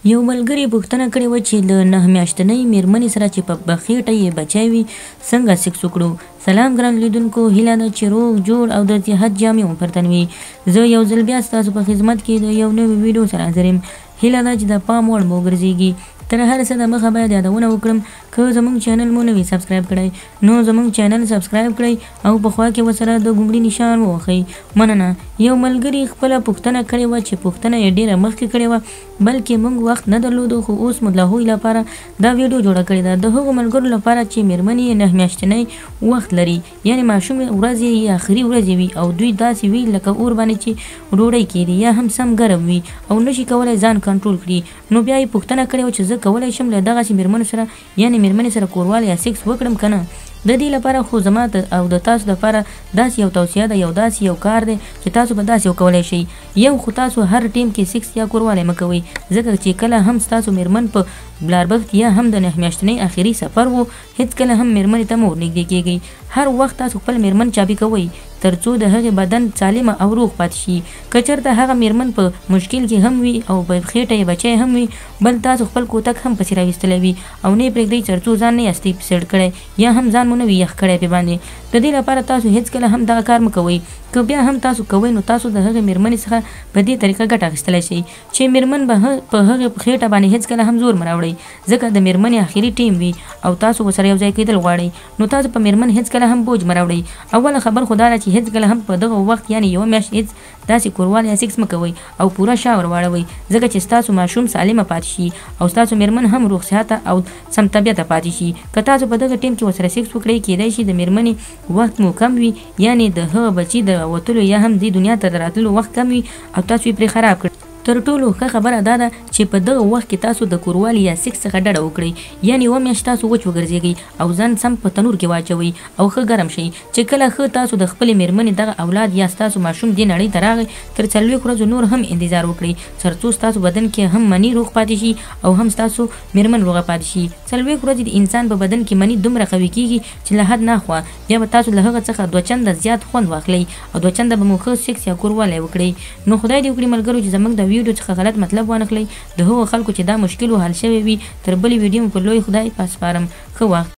یو ملګري پوښتنه کړې وه چې له 9 میاشتنۍ میرمنې سره چې په خېټه یې بچی وي څنګه سیکس وکړو. سلام ګران لیدونکو، هیله ده چې روغ جوړ او د صحت جامې مو پر تن وي. زه یو ځل بیا ستاسو په خدمت کې د یو نوي ویډیو سره حاضر یم. هیله ده چې د پام وړ مو وګرځېږي. تر هر څه د مخه باید یادونه وکړم، که زموږ چینل مو نوي سبسکرایب کړئ نو زموږ چینل سبسکرایب کړئ او په خوا کې ورسره د ګونګړي نشان ووهئ. مننه. یو ملګري خپله پوښتنه کړې وه چې پوښتنه یې ډېره مخکې کړې وه، بلکې موږ وخت نه درلودو، خو اوس مو د هغوی لپاره دا ویډیو جوړه کړې ده. د هغو ملګرو لپاره چې میرمنې یې 9 میاشتنۍ وخت لري، یعنې ماشوم ورځ یې اخري ورځې وي او دوی داسې وي لکه اور باندې چې ډوډۍ کېږي یا هم سم ګرم وي او نشي کولی ځان کنټرول کړي. نو بیا یې پوښتنه کړې وه چې زه کولی شم له دغسې میرمنو سره یعنې میرمنې سره کوروالی یا سیکس وکړم که نه. د دې لپاره خو زما او د تاسو لپاره داسې یو توصیه ده، یو داسې یو کار دی چې تاسو به داسې وکولی شئ. یو خو تاسو هر ټیم کې سیکس یا کوروالی مه کوئ، ځکه چې کله هم ستاسو میرمن په بلاربښت یا هم د 9 میاشتنۍ اخري سفر وو، هېڅکله هم میرمنې ته مه ورنږدې کېږئ. هر وخت تاسو خپل میرمن چابي کوئ تر څو د هغې بدن سالمه او روغ پاتې شي. که چېرته هغه میرمن په مشکل کې هم وي او په خېټه یې بچی هم وي، بل تاسو خپل کوتک هم پسې راویستلی وي او نه یې پرېږدئ تر څو ځان نه یاستئ سیډ کړی یا هم ځان مو نه وي یخ کړی پې باندې. د دې لپاره تاسو هېڅکله هم دغه کار مه کوئ. که بیا هم تاسو کوئ نو تاسو د هغې میرمنې څخه په دې طریقه ګټه اخیستلی شئ چې میرمن به په هغې خېټه باندې هېڅکله هم زور مه راوړئ، ځکه د میرمنې اخري ټیم وي او تاسو ورسره یو ځای کېدل غواړئ. نو تاسو په میرمن هېڅکله هم بوج مه راوړئ. اوله خبر خو دا ده چې هېڅکله هم په دغه وخت یعنې یوه میاشت هېڅ داسې کوروالی یا سیکس مه کوئ او پوره شاور واړوئ، ځکه چې ستاسو ماشوم سالمه پاتې شي او ستاسو میرمن هم روغ صحته او سم طبیعته پاتې شي. که تاسو په دغه ټیم کې ورسره سیکس وکړئ، کېدای شي د میرمنې وخت مو کم وي، یعنې د هغه بچي د وتلو یا هم دې دنیا ته د راتللو وخت کم وي او تاسو یې پرې خراب کړئ. تر ټولو ښه خبره دا ده چې په دغه وخت کې تاسو د کوروالی یا سیکس څخه ډډه وکړئ، یعنې یوه میاشت تاسو وچ وګرځېږئ او ځان سم په تنور کې واچوئ او ښه ګرم شئ. چې کله ښه تاسو د خپلې میرمنې دغه اولاد یا ستاسو ماشوم دې نړۍ ته راغی، تر 40 ورځو نور هم انتظار وکړئ تر څو ستاسو بدن کې هم مني روغ پاتې شي او هم ستاسو میرمن روغه پاتې شي. 40 ورځې د انسان په بدن کې مني دومره قوي کېږي چې له حد نه خوا بیا به تاسو له هغه څخه 2 چنده زیات خوند واخلئ او 2 چنده به مو ښه سیکس یا کوروالی وکړئ. نو خدای دې وکړي ملګرو چې زموږ د ویډیو څخه غلط مطلب وانخلئ. د هغو خلکو چې دا مشکل حل شوی وي، تر بلې ویډیو په لوی خدای پاسپارم. ښه وخت.